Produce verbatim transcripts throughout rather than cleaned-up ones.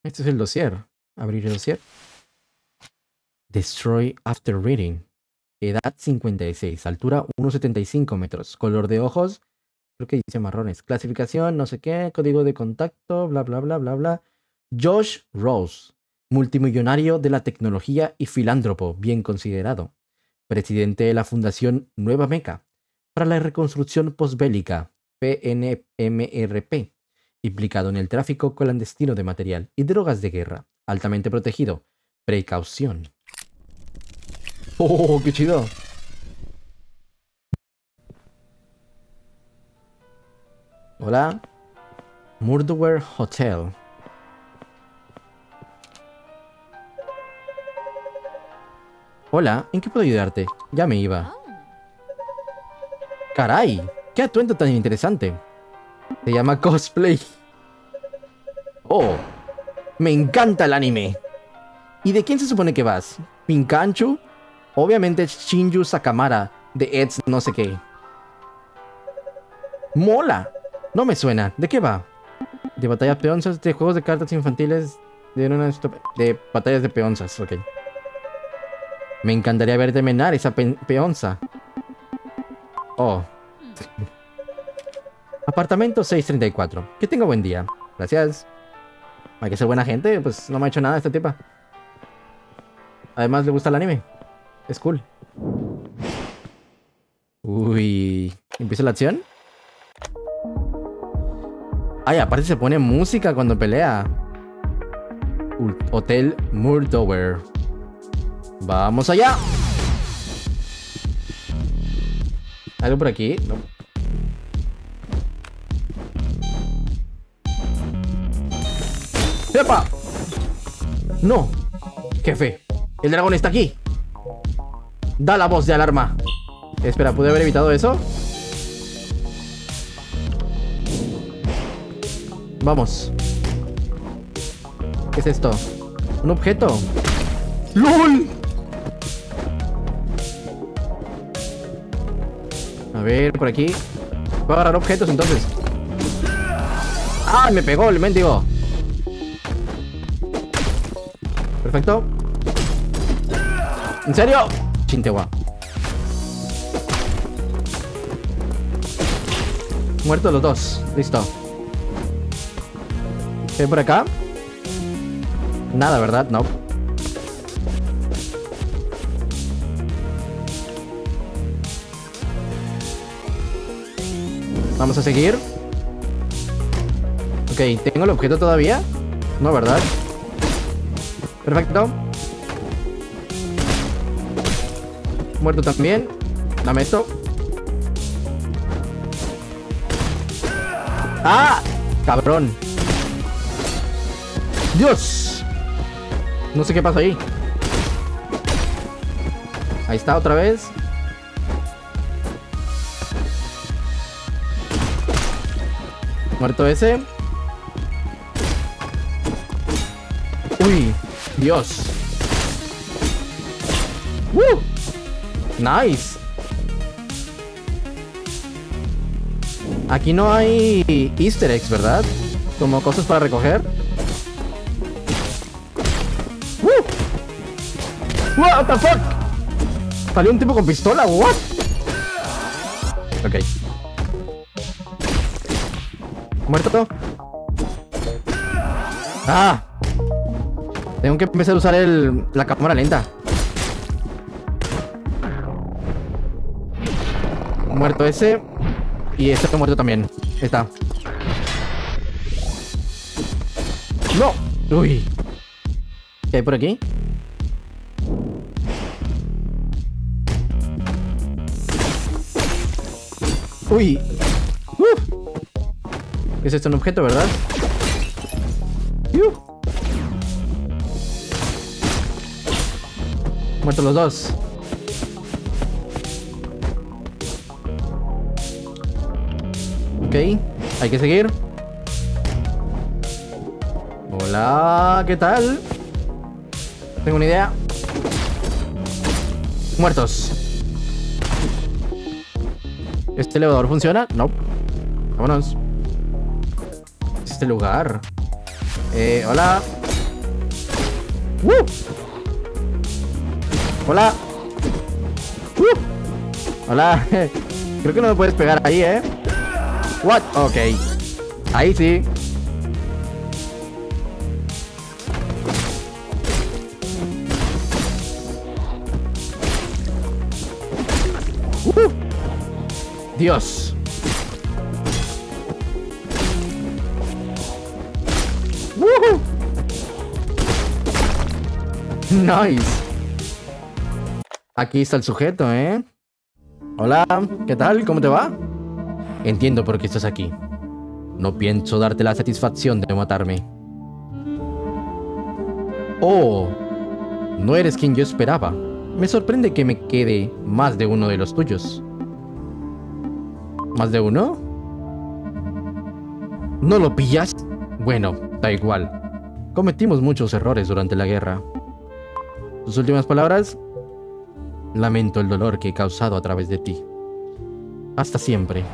Este es el dossier. Abrir el dossier. Destroy after reading. Edad cincuenta y seis. Altura uno coma setenta y cinco metros. Color de ojos. Creo que dice marrones. Clasificación, no sé qué. Código de contacto. Bla, bla, bla, bla, bla. Josh Rose. Multimillonario de la tecnología y filántropo. Bien considerado. Presidente de la Fundación Nueva Meca para la reconstrucción posbélica. P N M R P. Implicado en el tráfico clandestino de material y drogas de guerra. Altamente protegido. Precaución. ¡Oh, qué chido! Hola. Murdower Hotel. Hola, ¿en qué puedo ayudarte? Ya me iba. ¡Caray! ¡Qué atuendo tan interesante! Se llama cosplay. ¡Oh! ¡Me encanta el anime! ¿Y de quién se supone que vas? ¿Pinkanchu? Obviamente Shinju Sakamara, de Eds no sé qué. ¡Mola! No me suena. ¿De qué va? De batallas peonzas, de juegos de cartas infantiles, de una de batallas de peonzas, ok. Me encantaría verte menar esa pe peonza. Oh. Apartamento seiscientos treinta y cuatro. Que tenga buen día. Gracias. Hay que ser buena gente, pues no me ha hecho nada esta tipa. Además le gusta el anime. Es cool. Uy. ¿Empieza la acción? Ay, aparte se pone música cuando pelea. Hotel Murdower. ¡Vamos allá! ¿Algo por aquí? No. ¡Epa! ¡No! Jefe, el dragón está aquí. Da la voz de alarma. Espera, ¿pude haber evitado eso? Vamos. ¿Qué es esto? ¿Un objeto? ¡Lol! A ver, por aquí. Voy a agarrar objetos entonces. ¡Ah! Me pegó el mendigo. Perfecto. ¿En serio? Chintegua. Muertos los dos. Listo. ¿Qué hay por acá? Nada, ¿verdad? No. Vamos a seguir. Ok, ¿tengo el objeto todavía? No, ¿verdad? Perfecto. Muerto también. Dame esto. ¡Ah! ¡Cabrón! ¡Dios! No sé qué pasa ahí. Ahí está otra vez. Muerto ese. Uy, Dios. ¡Woo! Nice. Aquí no hay easter eggs, ¿verdad? Como cosas para recoger. ¡Woo! What the fuck? Salió un tipo con pistola, what? Ok. Muerto. Ah. Tengo que empezar a usar el, la cámara lenta. Muerto ese. Y este está muerto también. Ahí está. ¡No! Uy. ¿Qué hay por aquí? Uy. Uh. ¿Es esto un objeto, verdad? Uh. Muertos los dos. Ok, hay que seguir. Hola, ¿qué tal? Tengo una idea. Muertos. ¿Este elevador funciona? No. Vámonos. Este lugar. Eh, hola. ¡Uh! Hola. ¡Uh! Hola. Creo que no me puedes pegar ahí, ¿eh? What? Ok. Ahí sí. Uh. Dios. Uh. Nice. Aquí está el sujeto, ¿eh? Hola, ¿qué tal? ¿Cómo te va? Entiendo por qué estás aquí. No pienso darte la satisfacción de matarme. Oh, no eres quien yo esperaba. Me sorprende que me quede más de uno de los tuyos. ¿Más de uno? ¿No lo pillas? Bueno, da igual. Cometimos muchos errores durante la guerra. ¿Tus últimas palabras? Lamento el dolor que he causado a través de ti. Hasta siempre.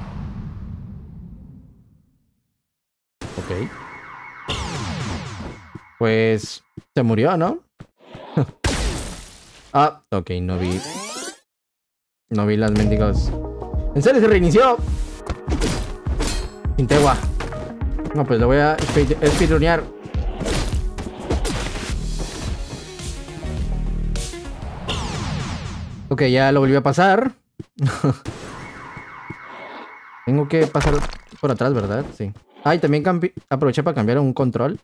Ok. Pues... se murió, ¿no? Ah, ok, no vi... No vi las mendigos. ¿En serio se reinició? Integua. No, pues lo voy a speedrunear. Ok, ya lo volví a pasar. Tengo que pasar por atrás, ¿verdad? Sí. Ah, y también aproveché para cambiar un control.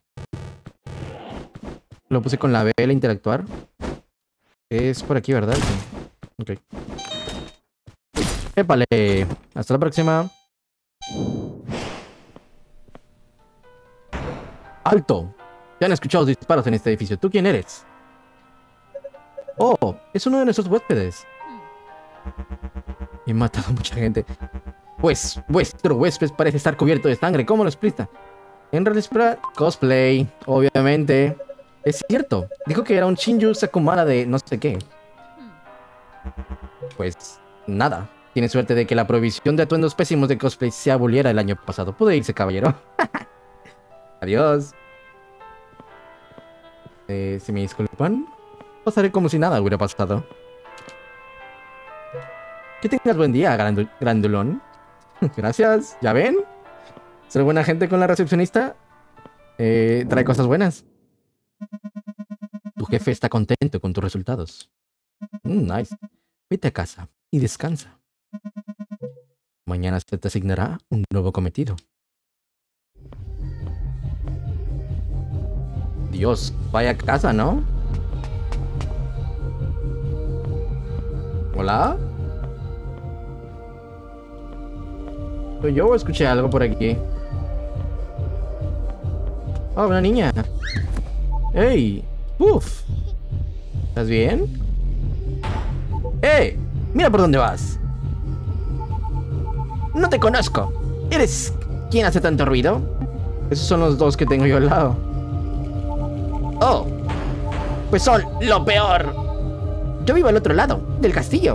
Lo puse con la B L interactuar. Es por aquí, ¿verdad? Sí. Ok. Épale. Hasta la próxima. ¡Alto! Se han escuchado disparos en este edificio. ¿Tú quién eres? Oh, es uno de nuestros huéspedes. He matado a mucha gente. Pues, vuestro huésped parece estar cubierto de sangre. ¿Cómo lo explica? En realidad, cosplay, obviamente. Es cierto. Dijo que era un Shinju Sakumara de no sé qué. Pues, nada. Tiene suerte de que la prohibición de atuendos pésimos de cosplay se aboliera el año pasado. Puede irse, caballero. Adiós. Eh, si me disculpan, pasaré como si nada hubiera pasado. Que tengas buen día, grandu grandulón. Gracias. ¿Ya ven? Ser buena gente con la recepcionista eh, trae cosas buenas. Tu jefe está contento con tus resultados. Mm, nice. Vete a casa y descansa. Mañana se te asignará un nuevo cometido. Dios, vaya casa, ¿no? ¿Hola? ¿Soy yo o escuché algo por aquí? Oh, una niña. ¡Ey! ¡Uf! ¿Estás bien? ¡Eh! ¡Mira por dónde vas! ¡No te conozco! ¿Eres quién hace tanto ruido? Esos son los dos que tengo yo al lado. ¡Oh! Pues son lo peor. Yo vivo al otro lado del castillo.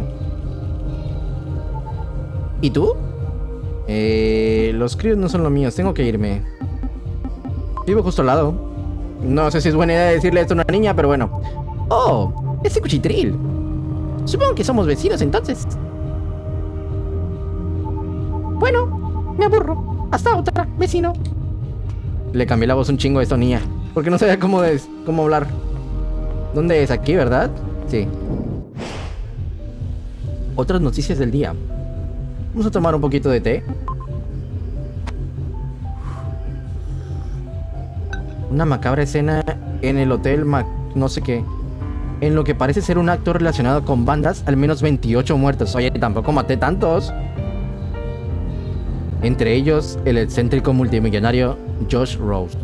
¿Y tú? Eh, los críos no son los míos, tengo que irme. Vivo justo al lado. No sé si es buena idea decirle esto a una niña, pero bueno. ¡Oh! ¡Ese cuchitril! Supongo que somos vecinos entonces. Bueno, me aburro. Hasta otra, vecino. Le cambié la voz un chingo a esta niña, porque no sabía cómo, es, cómo hablar. ¿Dónde es? Aquí, ¿verdad? Sí. Otras noticias del día. Vamos a tomar un poquito de té. Una macabra escena en el hotel Mac... no sé qué. En lo que parece ser un acto relacionado con bandas, al menos veintiocho muertos. Oye, tampoco maté tantos. Entre ellos, el excéntrico multimillonario Josh Rose,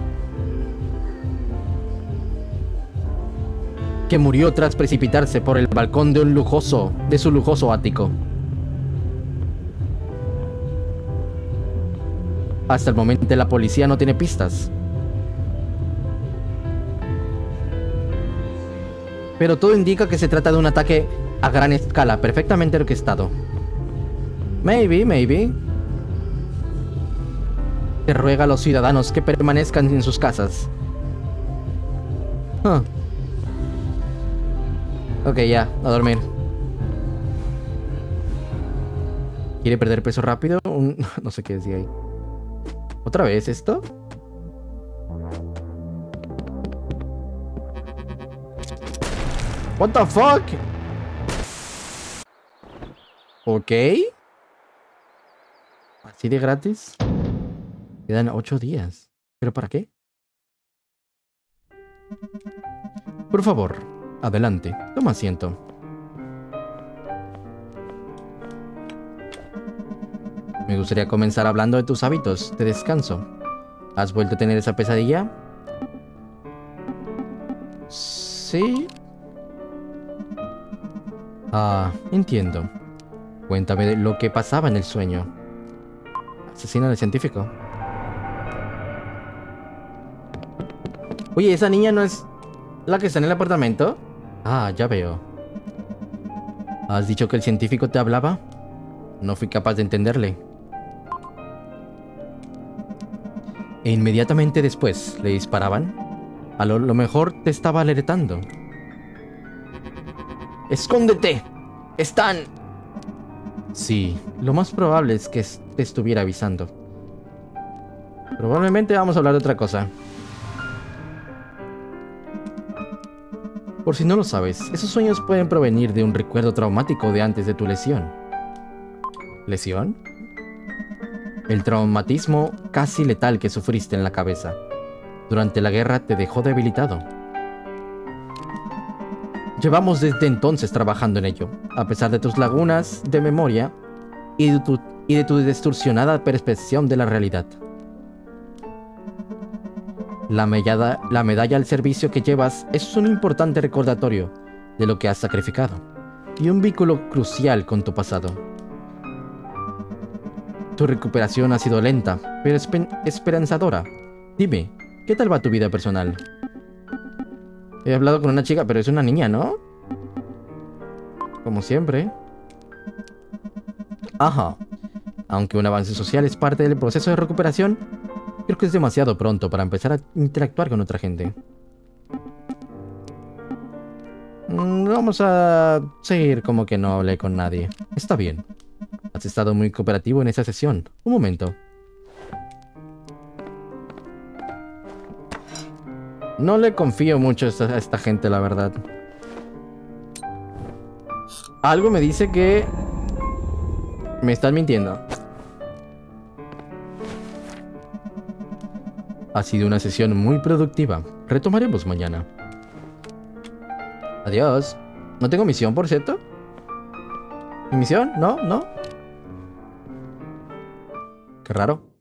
que murió tras precipitarse por el balcón de un lujoso, de su lujoso ático. Hasta el momento la policía no tiene pistas. Pero todo indica que se trata de un ataque a gran escala, perfectamente orquestado. Maybe, maybe. Se ruega a los ciudadanos que permanezcan en sus casas. Huh. Ok, ya, a dormir. ¿Quiere perder peso rápido? Un... No sé qué decía ahí. ¿Otra vez esto? What the fuck? Ok. ¿Así de gratis? Quedan ocho días. ¿Pero para qué? Por favor, adelante. Toma asiento. Me gustaría comenzar hablando de tus hábitos de descanso. ¿Has vuelto a tener esa pesadilla? Sí. Ah, entiendo. Cuéntame de lo que pasaba en el sueño. Asesino del científico. Oye, ¿esa niña no es la que está en el apartamento? Ah, ya veo. ¿Has dicho que el científico te hablaba? No fui capaz de entenderle. E inmediatamente después le disparaban. A lo, lo mejor te estaba alertando. ¡Escóndete! ¡Están! Sí, lo más probable es que te estuviera avisando. Probablemente vamos a hablar de otra cosa. Por si no lo sabes, esos sueños pueden provenir de un recuerdo traumático de antes de tu lesión. ¿Lesión? El traumatismo casi letal que sufriste en la cabeza durante la guerra te dejó debilitado. Llevamos desde entonces trabajando en ello, a pesar de tus lagunas de memoria y de tu, y de tu distorsionada percepción de la realidad. La medalla, la medalla al servicio que llevas es un importante recordatorio de lo que has sacrificado y un vínculo crucial con tu pasado. Tu recuperación ha sido lenta, pero espe- esperanzadora. Dime, ¿qué tal va tu vida personal? He hablado con una chica, pero es una niña, ¿no? Como siempre. Ajá. Aunque un avance social es parte del proceso de recuperación, creo que es demasiado pronto para empezar a interactuar con otra gente. Mm, vamos a seguir como que no hablé con nadie. Está bien. Has estado muy cooperativo en esa sesión. Un momento. No le confío mucho a esta, a esta gente, la verdad. Algo me dice que me están mintiendo. Ha sido una sesión muy productiva. Retomaremos mañana. Adiós. ¿No tengo misión, por cierto? ¿Mi misión? ¿No? ¿No? Qué raro.